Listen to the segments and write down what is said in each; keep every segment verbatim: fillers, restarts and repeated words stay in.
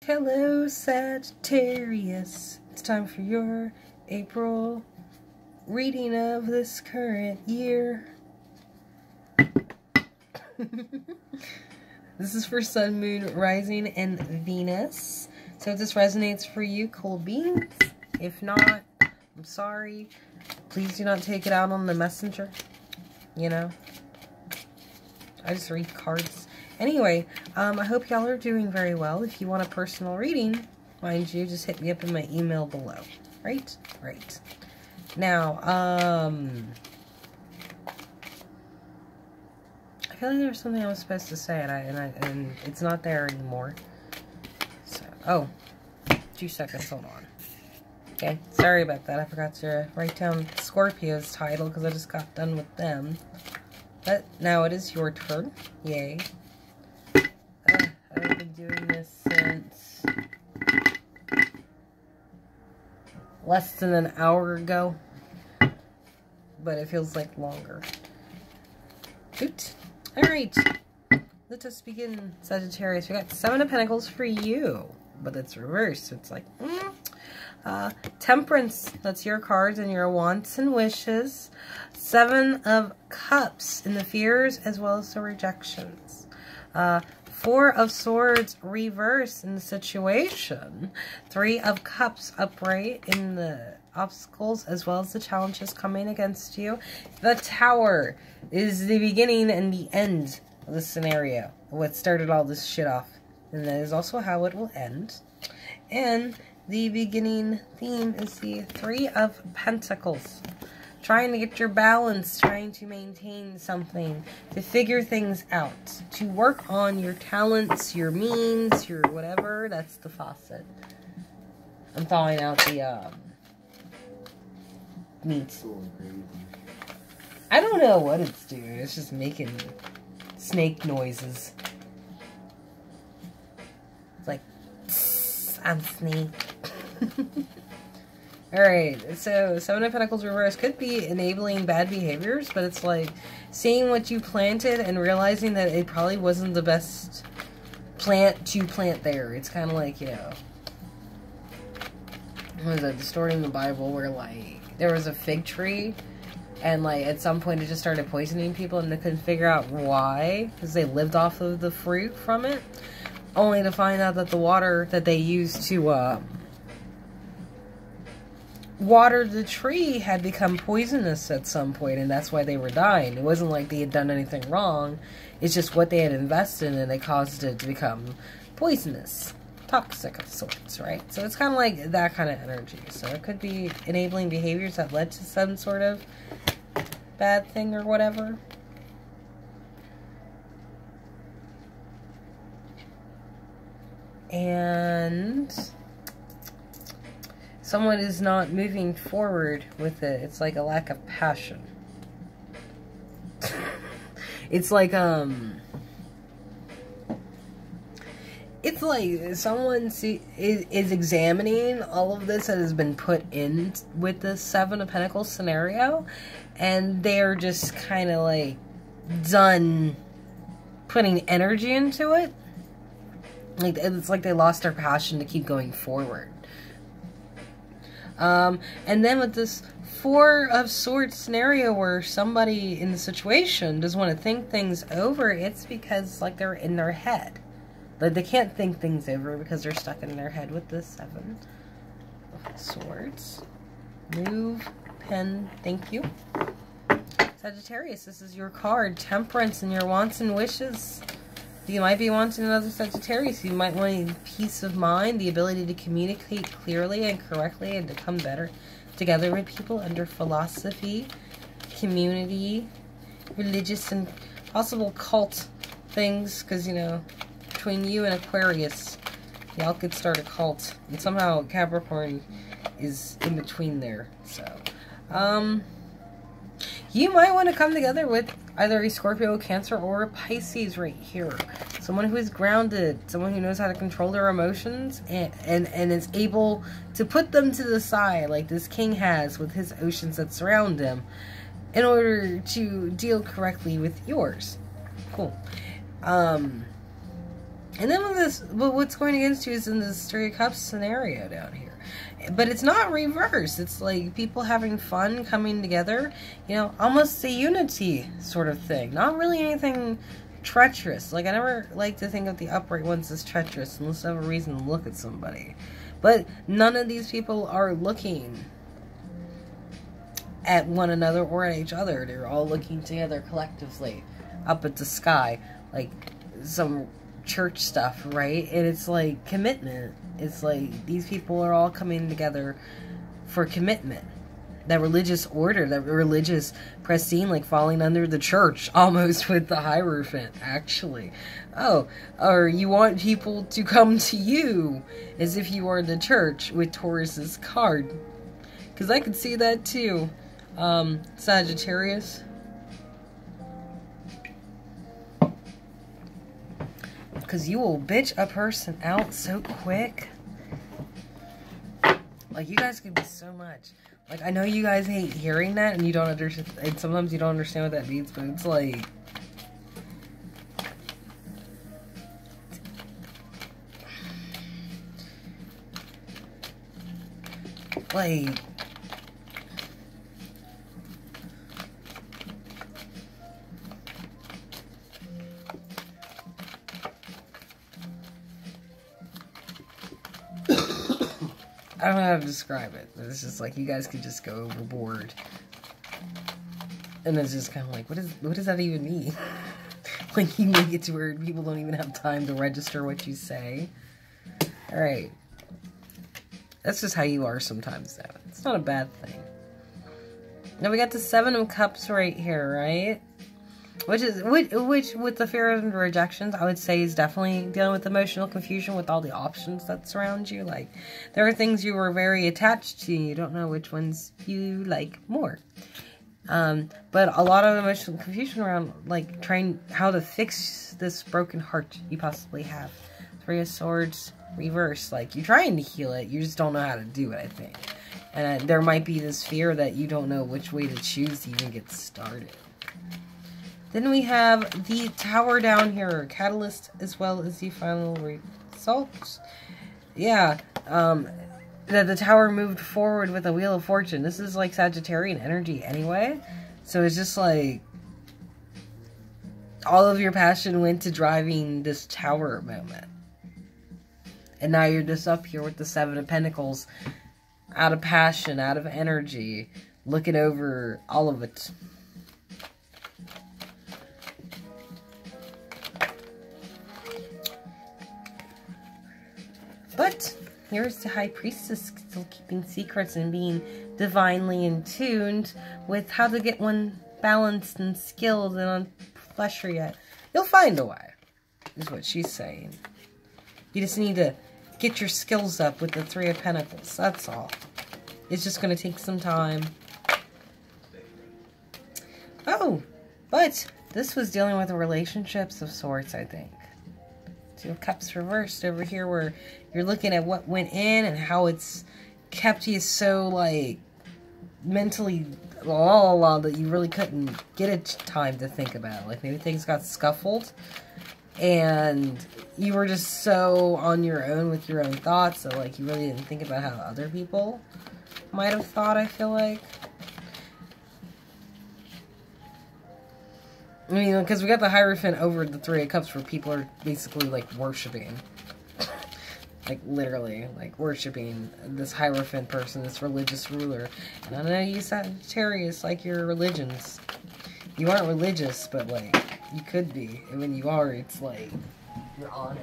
Hello, Sagittarius. It's time for your April reading of this current year. This is for Sun, Moon, Rising, and Venus. So if this resonates for you, cool beans. If not, I'm sorry. Please do not take it out on the messenger. You know? I just read cards. Anyway, um, I hope y'all are doing very well. If you want a personal reading, mind you, just hit me up in my email below. Right? Right. Now, um... I feel like there was something I was supposed to say, and, I, and, I, and it's not there anymore. So, oh. Two seconds, hold on. Okay, sorry about that. I forgot to write down Scorpio's title, because I just got done with them. But now it is your turn. Yay. Uh, I've been doing this since less than an hour ago, but it feels like longer. Oot. Alright, let us begin, Sagittarius. We got Seven of Pentacles for you, but it's reversed. It's like, mm. uh, Temperance, that's your cards and your wants and wishes. Seven of Cups in the fears as well as the rejections. Uh, Four of Swords reverse in the situation. Three of Cups upright in the obstacles as well as the challenges coming against you. The Tower is the beginning and the end of the scenario. What started all this shit off. And that is also how it will end. And the beginning theme is the Three of Pentacles. Trying to get your balance, trying to maintain something, to figure things out, to work on your talents, your means, your whatever. That's the faucet. I'm thawing out the um, meat. I don't know what it's doing. It's just making snake noises. It's like, I'm snake. Alright, so Seven of Pentacles reverse could be enabling bad behaviors, but it's like seeing what you planted and realizing that it probably wasn't the best plant to plant there. It's kind of like, you know, what is that, distorting the Bible, where like there was a fig tree and like at some point it just started poisoning people and they couldn't figure out why, because they lived off of the fruit from it, only to find out that the water that they used to uh water the tree had become poisonous at some point, and that's why they were dying. It wasn't like they had done anything wrong. It's just what they had invested in, and they caused it to become poisonous, toxic of sorts, right? So it's kind of like that kind of energy. So it could be enabling behaviors that led to some sort of bad thing or whatever. And someone is not moving forward with it. It's like a lack of passion. It's like, um... It's like someone see, is, is examining all of this that has been put in with this Seven of Pentacles scenario, and they're just kind of like done putting energy into it. Like, it's like they lost their passion to keep going forward. Um, and then with this Four of Swords scenario where somebody in the situation doesn't want to think things over, it's because, like, they're in their head. Like, they can't think things over because they're stuck in their head with the Seven of Swords. Move, pen, thank you. Sagittarius, this is your card. Temperance and your wants and wishes. You might be wanting another Sagittarius. You might want peace of mind, the ability to communicate clearly and correctly, and to come better together with people under philosophy, community, religious, and possible cult things. Because, you know, between you and Aquarius, y'all could start a cult. And somehow Capricorn is in between there. So, um... you might want to come together with either a Scorpio, Cancer, or a Pisces right here. Someone who is grounded. Someone who knows how to control their emotions and, and, and is able to put them to the side like this king has with his oceans that surround him in order to deal correctly with yours. Cool. Um, And then with this, but what's going against you is in this Three of Cups scenario down here. But it's not reverse. It's like people having fun, coming together. You know, almost a unity sort of thing. Not really anything treacherous. Like, I never like to think of the upright ones as treacherous unless I have a reason to look at somebody. But none of these people are looking at one another or at each other. They're all looking together collectively up at the sky. Like some church stuff, right? And it's like commitment. It's like these people are all coming together for commitment. That religious order, that religious prestige, like falling under the church, almost with the Hierophant, actually. Oh, or you want people to come to you as if you are the church with Taurus's card. Because I could see that too. Um, Sagittarius. Because you will bitch a person out so quick. Like, you guys could be so much. Like, I know you guys hate hearing that, and you don't understand, and sometimes you don't understand what that means, but it's like... Like... I don't know how to describe it. It's just like you guys could just go overboard. And it's just kind of like, what is, what does that even mean? Like, you make it to where people don't even have time to register what you say. Alright. That's just how you are sometimes, though. It's not a bad thing. Now we got the Seven of Cups right here, right? Which is, which, which, with the fear of rejections, I would say is definitely dealing with emotional confusion with all the options that surround you. Like, there are things you were very attached to, you don't know which ones you like more. Um, but a lot of emotional confusion around, like, trying how to fix this broken heart you possibly have. Three of Swords, reverse. Like, you're trying to heal it, you just don't know how to do it, I think. And uh, there might be this fear that you don't know which way to choose to even get started. Then we have the Tower down here, Catalyst, as well as the final results. Yeah, um, that the Tower moved forward with a Wheel of Fortune. This is like Sagittarian energy anyway. So it's just like all of your passion went to driving this Tower moment. And now you're just up here with the Seven of Pentacles, out of passion, out of energy, looking over all of it. But here's the High Priestess still keeping secrets and being divinely in tuned with how to get one balanced and skilled and on flesher yet. You'll find a way, is what she's saying. You just need to get your skills up with the Three of Pentacles. That's all. It's just going to take some time. Oh, but this was dealing with relationships of sorts, I think. Two of Cups reversed over here where you're looking at what went in and how it's kept you so, like, mentally la la la that you really couldn't get a time to think about it. Like, maybe things got scuffled and you were just so on your own with your own thoughts that, like, you really didn't think about how other people might have thought, I feel like. I mean, because we got the Hierophant over the Three of Cups where people are basically, like, worshipping. Like, literally, like, worshipping this Hierophant person, this religious ruler. And I know you Sagittarius like your religions. You aren't religious, but, like, you could be. And when you are, it's like, you're on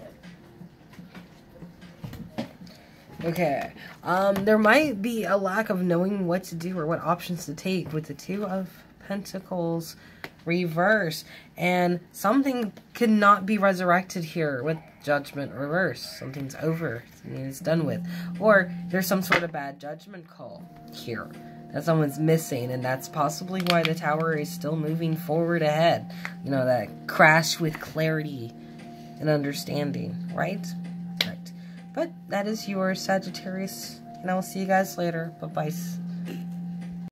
it. Okay. Um, there might be a lack of knowing what to do or what options to take with the Two of Pentacles reverse, and something could not be resurrected here with Judgment reverse. Something's over, something is done with, or there's some sort of bad judgment call here that someone's missing, and that's possibly why the Tower is still moving forward ahead. You know, that crash with clarity and understanding, right? Right. But that is your Sagittarius, and I will see you guys later. Bye-bye.